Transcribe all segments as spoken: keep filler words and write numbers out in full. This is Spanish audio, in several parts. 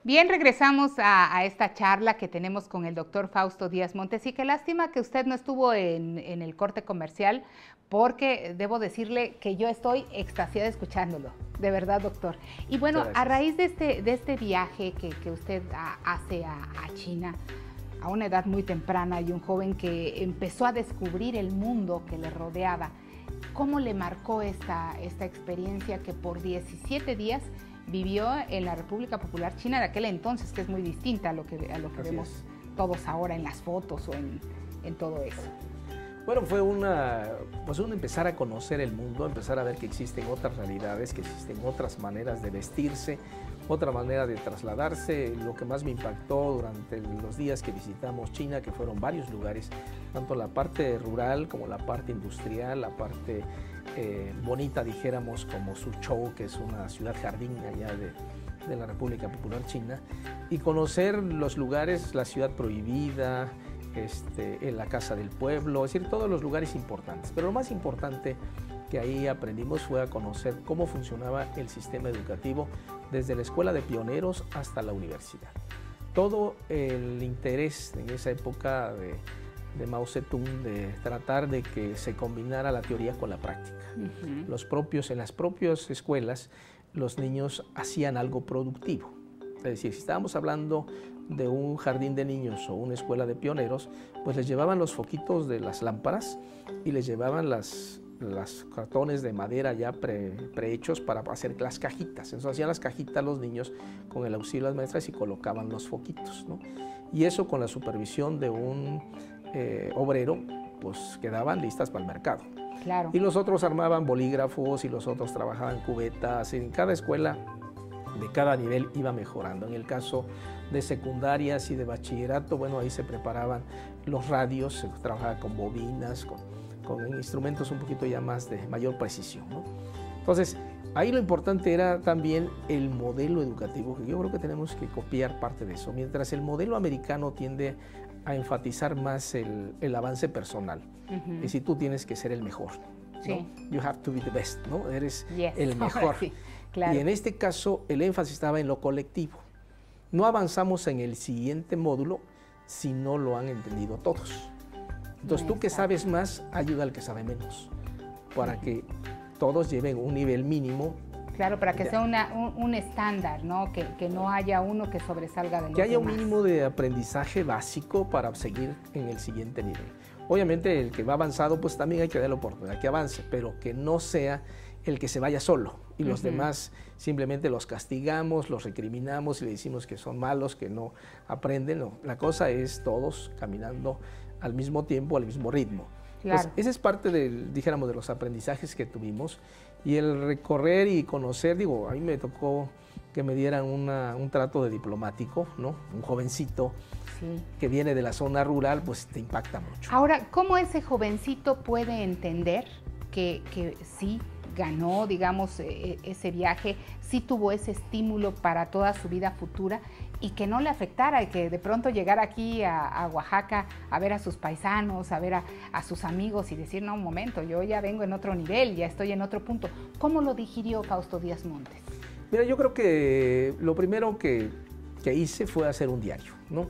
Bien, regresamos a, a esta charla que tenemos con el doctor Fausto Díaz Montes, y qué lástima que usted no estuvo en, en el corte comercial, porque debo decirle que yo estoy extasiada escuchándolo, de verdad, doctor. Y bueno, a raíz de este, de este viaje que, que usted a, hace a, a China, a una edad muy temprana, y un joven que empezó a descubrir el mundo que le rodeaba, ¿cómo le marcó esta, esta experiencia que por diecisiete días vivió en la República Popular China de aquel entonces, que es muy distinta a lo que, a lo que vemos es. todos ahora en las fotos o en, en todo eso? Bueno, fue una, pues un empezar a conocer el mundo, empezar a ver que existen otras realidades, que existen otras maneras de vestirse, otra manera de trasladarse. Lo que más me impactó durante los días que visitamos China, que fueron varios lugares, tanto la parte rural como la parte industrial, la parte eh, bonita, dijéramos, como Suzhou, que es una ciudad jardín allá de, de la República Popular China, y conocer los lugares, la ciudad prohibida, Este, en la Casa del Pueblo, es decir, todos los lugares importantes. Pero lo más importante que ahí aprendimos fue a conocer cómo funcionaba el sistema educativo desde la escuela de pioneros hasta la universidad. Todo el interés en esa época de, de Mao Zedong de tratar de que se combinara la teoría con la práctica. Uh-huh. Los propios, en las propias escuelas, los niños hacían algo productivo. Es decir, si estábamos hablando de un jardín de niños o una escuela de pioneros, pues les llevaban los foquitos de las lámparas y les llevaban las, las cartones de madera ya pre, prehechos para hacer las cajitas. Entonces hacían las cajitas los niños con el auxilio de las maestras y colocaban los foquitos, ¿no? Y eso, con la supervisión de un eh, obrero, pues quedaban listas para el mercado. Claro. Y los otros armaban bolígrafos y los otros trabajaban cubetas. En cada escuela de cada nivel iba mejorando. En el caso de secundarias y de bachillerato, bueno, ahí se preparaban los radios, se trabajaba con bobinas, con, con instrumentos un poquito ya más de mayor precisión, ¿no? Entonces, ahí lo importante era también el modelo educativo, que yo creo que tenemos que copiar parte de eso. Mientras el modelo americano tiende a enfatizar más el, el avance personal, uh-huh. y si tú tienes que ser el mejor, ¿no? Sí. You have to be the best, ¿no? Eres yes. el mejor. Sí. Claro. Y en este caso el énfasis estaba en lo colectivo. No avanzamos en el siguiente módulo si no lo han entendido todos. Entonces tú que sabes más, ayuda al que sabe menos, para que todos lleven un nivel mínimo. Claro, para que sea una, un, un estándar, ¿no? Que, que no haya uno que sobresalga de los demás. Que haya un mínimo de aprendizaje básico para seguir en el siguiente nivel. Obviamente el que va avanzado, pues también hay que darle la oportunidad que avance, pero que no sea el que se vaya solo y los uh-huh. demás simplemente los castigamos, los recriminamos y le decimos que son malos, que no aprenden. No, la cosa es todos caminando al mismo tiempo, al mismo ritmo. Claro. Pues esa es parte del, dijéramos, de los aprendizajes que tuvimos, y el recorrer y conocer. Digo, a mí me tocó que me dieran una, un trato de diplomático, ¿no? Un jovencito sí. que viene de la zona rural, pues te impacta mucho. Ahora, ¿cómo ese jovencito puede entender que, que sí ganó, digamos, eh, ese viaje, sí tuvo ese estímulo para toda su vida futura, y que no le afectara, y que de pronto llegara aquí a, a Oaxaca a ver a sus paisanos, a ver a, a sus amigos y decir, no, un momento, yo ya vengo en otro nivel, ya estoy en otro punto? ¿Cómo lo digirió Fausto Díaz Montes? Mira, yo creo que lo primero que, que hice fue hacer un diario, ¿no?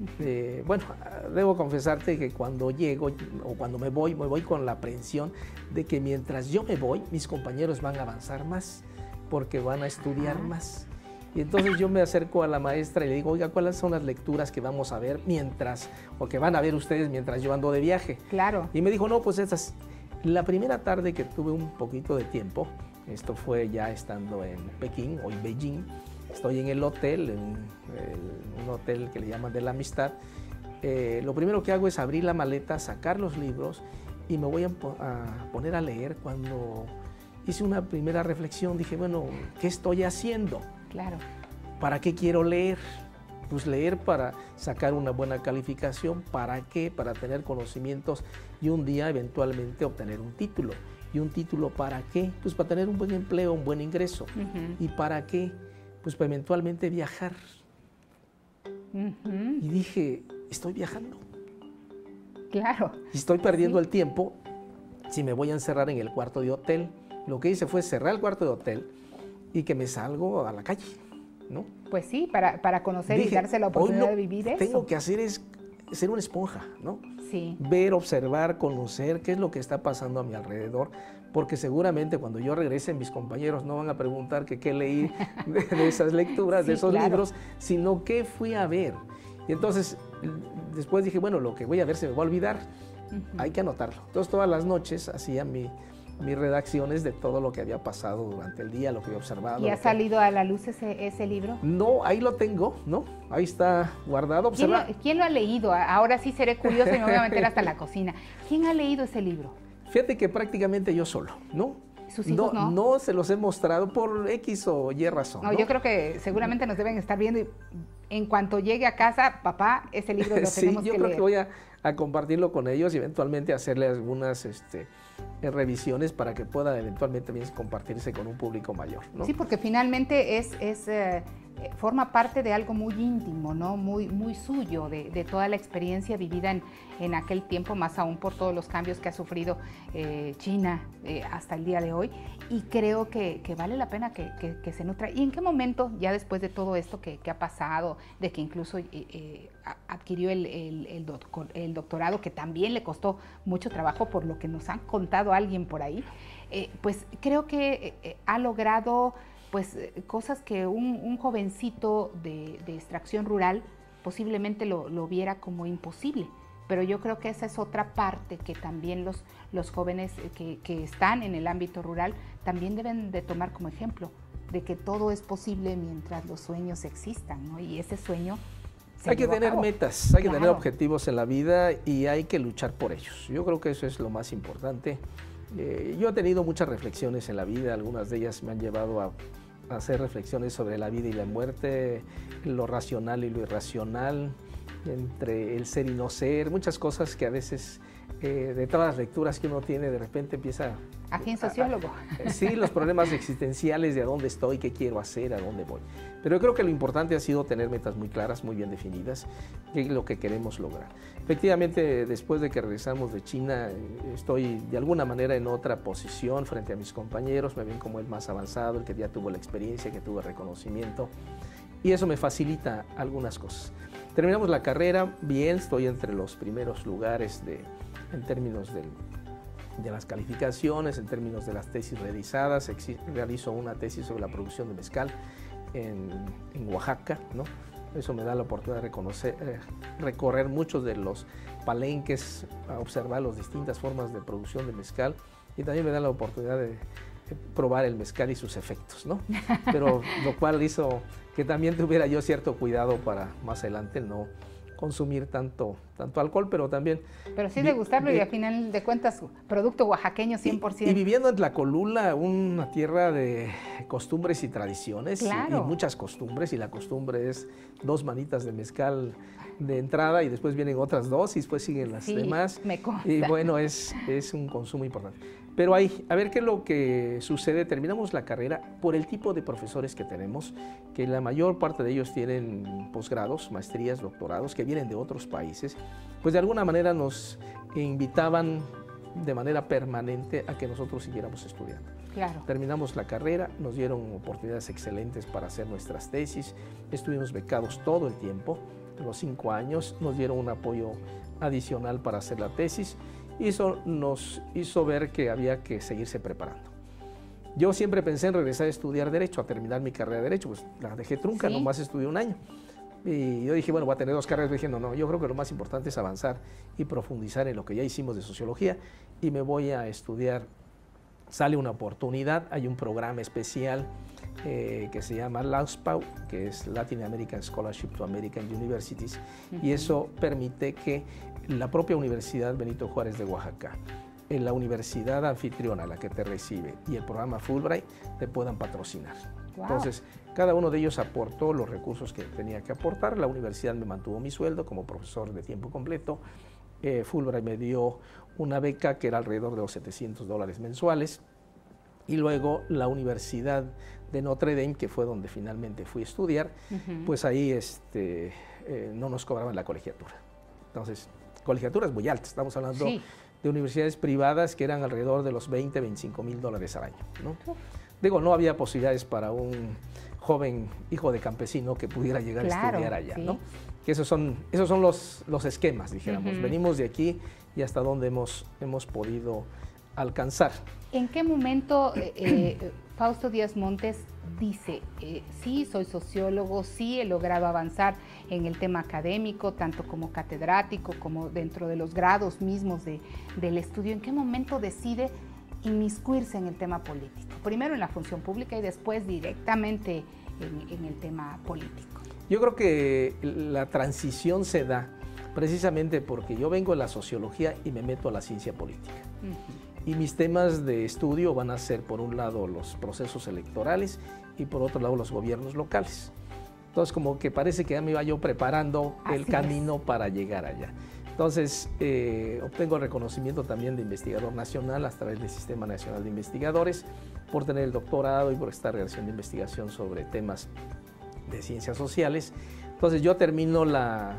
Eh, bueno, debo confesarte que cuando llego o cuando me voy, me voy con la aprensión de que mientras yo me voy, mis compañeros van a avanzar más, porque van a estudiar Ajá. más. Y entonces yo me acerco a la maestra y le digo, oiga, ¿cuáles son las lecturas que vamos a ver mientras, o que van a ver ustedes mientras yo ando de viaje? Claro. Y me dijo, no, pues estas. La primera tarde que tuve un poquito de tiempo, esto fue ya estando en Pekín o en Beijing, estoy en el hotel, en el, un hotel que le llaman de la amistad. Eh, lo primero que hago es abrir la maleta, sacar los libros y me voy a, a poner a leer. Cuando hice una primera reflexión, dije, bueno, ¿qué estoy haciendo? Claro. ¿Para qué quiero leer? Pues leer para sacar una buena calificación. ¿Para qué? Para tener conocimientos y un día eventualmente obtener un título. ¿Y un título para qué? Pues para tener un buen empleo, un buen ingreso. Uh-huh. ¿Y para qué? Pues para eventualmente viajar. Uh-huh. Y dije, estoy viajando. Claro. Y estoy perdiendo sí. el tiempo si me voy a encerrar en el cuarto de hotel. Lo que hice fue cerrar el cuarto de hotel y que me salgo a la calle. ¿no? Pues sí, para, para conocer Dije, y darse la oportunidad hoy de lo vivir que eso. tengo que hacer es ser una esponja, ¿no? Sí. Ver, observar, conocer qué es lo que está pasando a mi alrededor, porque seguramente cuando yo regrese mis compañeros no van a preguntar que qué leí de, de esas lecturas, Sí, de esos claro. libros, sino qué fui a ver. Y entonces después dije, bueno, lo que voy a ver se me va a olvidar, uh-huh. Hay que anotarlo. Entonces todas las noches hacía mi, mis redacciones de todo lo que había pasado durante el día, lo que había observado. ¿Y ha que... salido a la luz ese, ese libro? No, ahí lo tengo, ¿no? Ahí está guardado. ¿Quién Observa... lo, ¿Quién lo ha leído? Ahora sí seré curiosa y me voy a meter hasta la cocina. ¿Quién ha leído ese libro? Fíjate que prácticamente yo solo, ¿no? ¿Sus hijos no? No, no se los he mostrado por X o Y razón. No, ¿no? yo creo que seguramente nos deben estar viendo y en cuanto llegue a casa, papá, ese libro lo sí, tenemos que leer. yo creo que voy a, a compartirlo con ellos y eventualmente hacerle algunas este, revisiones para que pueda eventualmente también compartirse con un público mayor, ¿no? Sí, porque finalmente es, es eh, forma parte de algo muy íntimo, ¿no? Muy, muy suyo, de, de toda la experiencia vivida en, en aquel tiempo, más aún por todos los cambios que ha sufrido eh, China eh, hasta el día de hoy. Y creo que, que vale la pena que, que, que se nutra. ¿Y en qué momento, ya después de todo esto que, que ha pasado, de que incluso eh, eh, adquirió el, el, el, doc, el doctorado, que también le costó mucho trabajo por lo que nos han contado alguien por ahí, eh, pues creo que eh, ha logrado pues cosas que un, un jovencito de, de extracción rural posiblemente lo, lo viera como imposible. Pero yo creo que esa es otra parte que también los, los jóvenes que, que están en el ámbito rural también deben de tomar como ejemplo, de que todo es posible mientras los sueños existan, ¿no? Y ese sueño se Hay que tener metas, hay claro. que tener objetivos en la vida y hay que luchar por ellos. Yo creo que eso es lo más importante. Eh, yo he tenido muchas reflexiones en la vida, algunas de ellas me han llevado a, a hacer reflexiones sobre la vida y la muerte, lo racional y lo irracional, entre el ser y no ser, muchas cosas que a veces eh, de todas las lecturas que uno tiene de repente empieza... ¿A quién sociólogo? A, a, sí, los problemas existenciales de a dónde estoy, qué quiero hacer, a dónde voy. Pero yo creo que lo importante ha sido tener metas muy claras, muy bien definidas, qué es lo que queremos lograr. Efectivamente, después de que regresamos de China, estoy de alguna manera en otra posición frente a mis compañeros, me ven como el más avanzado, el que ya tuvo la experiencia, que tuvo el reconocimiento, y eso me facilita algunas cosas. Terminamos la carrera, bien, estoy entre los primeros lugares de, en términos del, de las calificaciones, en términos de las tesis realizadas. Realizo una tesis sobre la producción de mezcal en, en Oaxaca, ¿no? Eso me da la oportunidad de reconocer, eh, recorrer muchos de los palenques, a observar las distintas formas de producción de mezcal y también me da la oportunidad de, de probar el mezcal y sus efectos, ¿no? Pero lo cual hizo que también tuviera yo cierto cuidado para más adelante no consumir tanto, tanto alcohol, pero también... Pero sí degustarlo y al final de cuentas, producto oaxaqueño cien por ciento. Y, y viviendo en Tlacolula, una tierra de costumbres y tradiciones, claro. y, y muchas costumbres, y la costumbre es dos manitas de mezcal de entrada y después vienen otras dos y después siguen las sí, demás. Me consta. Y bueno, es, es un consumo importante. Pero ahí, a ver qué es lo que sucede. Terminamos la carrera por el tipo de profesores que tenemos, que la mayor parte de ellos tienen posgrados, maestrías, doctorados, que vienen de otros países, pues de alguna manera nos invitaban de manera permanente a que nosotros siguiéramos estudiando. Claro. Terminamos la carrera, nos dieron oportunidades excelentes para hacer nuestras tesis, estuvimos becados todo el tiempo, los cinco años, nos dieron un apoyo adicional para hacer la tesis, y eso nos hizo ver que había que seguirse preparando. Yo siempre pensé en regresar a estudiar Derecho, a terminar mi carrera de Derecho, pues la dejé trunca, ¿sí? Nomás estudié un año. Y yo dije, bueno, voy a tener dos carreras. Dije, no, no, yo creo que lo más importante es avanzar y profundizar en lo que ya hicimos de Sociología y me voy a estudiar. Sale una oportunidad, hay un programa especial eh, que se llama LAUSPAU, que es Latin American Scholarship to American Universities, uh-huh. Y eso permite que la propia Universidad Benito Juárez de Oaxaca, en la universidad anfitriona, la que te recibe, y el programa Fulbright te puedan patrocinar. Wow. Entonces, cada uno de ellos aportó los recursos que tenía que aportar. La universidad me mantuvo mi sueldo como profesor de tiempo completo. Eh, Fulbright me dio una beca que era alrededor de los setecientos dólares mensuales. Y luego la Universidad de Notre Dame, que fue donde finalmente fui a estudiar, uh-huh. Pues ahí este, eh, no nos cobraban la colegiatura. Entonces, colegiaturas muy altas, estamos hablando sí. de universidades privadas que eran alrededor de los veinte, veinticinco mil dólares al año, ¿no? digo, no había posibilidades para un joven hijo de campesino que pudiera llegar claro, a estudiar allá, sí. ¿no? Que esos son, esos son los, los esquemas, dijéramos. Uh-huh. Venimos de aquí y hasta dónde hemos, hemos podido alcanzar. ¿En qué momento eh, eh, Fausto Díaz Montes dice, eh, sí, soy sociólogo, sí he logrado avanzar en el tema académico, tanto como catedrático, como dentro de los grados mismos de, del estudio? ¿En qué momento decide inmiscuirse en el tema político? Primero en la función pública y después directamente en, en el tema político. Yo creo que la transición se da precisamente porque yo vengo de la sociología y me meto a la ciencia política. Uh-huh. Y mis temas de estudio van a ser, por un lado, los procesos electorales y por otro lado, los gobiernos locales. Entonces, como que parece que ya me iba yo preparando Así el camino es. para llegar allá. Entonces, eh, obtengo el reconocimiento también de investigador nacional a través del Sistema Nacional de Investigadores por tener el doctorado y por estar realizando investigación sobre temas de ciencias sociales. Entonces, yo termino la,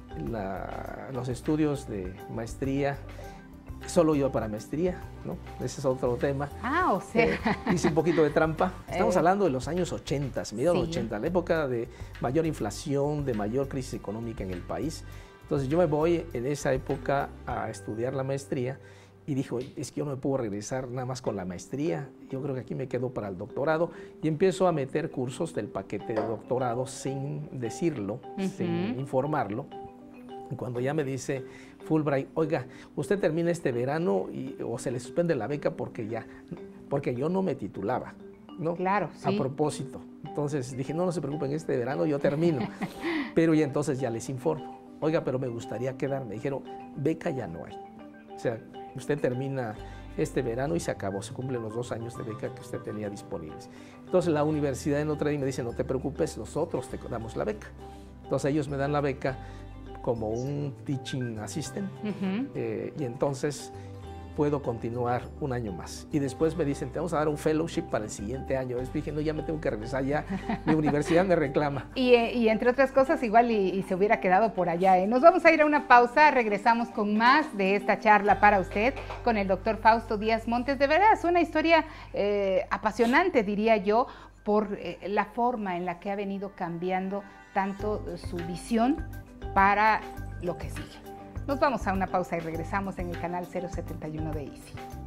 la, los estudios de maestría. Solo yo para maestría, ¿no? Ese es otro tema. Ah, o sea. Eh, hice un poquito de trampa. Estamos eh. hablando de los años ochenta, mediados sí. ochenta, la época de mayor inflación, de mayor crisis económica en el país. Entonces yo me voy en esa época a estudiar la maestría y dijo, es que yo no me puedo regresar nada más con la maestría, yo creo que aquí me quedo para el doctorado, y empiezo a meter cursos del paquete de doctorado sin decirlo, uh-huh. sin informarlo. Y cuando ya me dice Fulbright, oiga, usted termina este verano y, o se le suspende la beca porque ya, porque yo no me titulaba, ¿no? Claro, sí. A propósito. Entonces dije, no, no se preocupen, este verano yo termino. Pero y entonces ya les informo. Oiga, pero me gustaría quedarme. Dijeron, beca ya no hay. O sea, usted termina este verano y se acabó, se cumplen los dos años de beca que usted tenía disponibles. Entonces la Universidad de Notre Dame me dice, no te preocupes, nosotros te damos la beca. Entonces ellos me dan la beca como un teaching assistant, uh-huh. eh, y entonces puedo continuar un año más. Y después me dicen, te vamos a dar un fellowship para el siguiente año. Yo dije, no, ya me tengo que regresar, ya mi universidad me reclama. Y, y entre otras cosas, igual y, y se hubiera quedado por allá. ¿eh? Nos vamos a ir a una pausa, regresamos con más de esta charla para usted con el doctor Fausto Díaz Montes. De verdad, es una historia eh, apasionante, diría yo, por eh, la forma en la que ha venido cambiando tanto su visión para lo que sigue. Nos vamos a una pausa y regresamos en el canal cero setenta y uno de Easy.